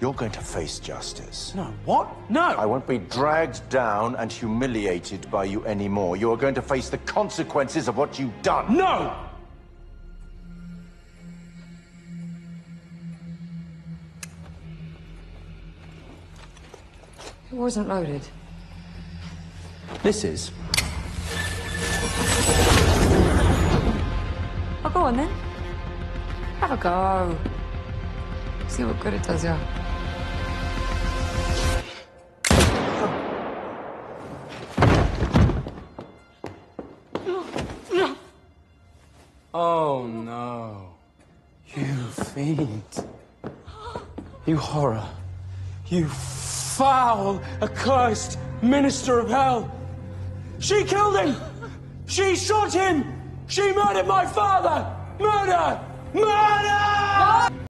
You're going to face justice. No, what? No! I won't be dragged down and humiliated by you anymore. You are going to face the consequences of what you've done. No! It wasn't loaded. This is. Oh, go on then. Have a go. See what good it does you. Oh, no. You fiend. You horror. You foul, accursed minister of hell. She killed him. She shot him. She murdered my father. Murder! Murder!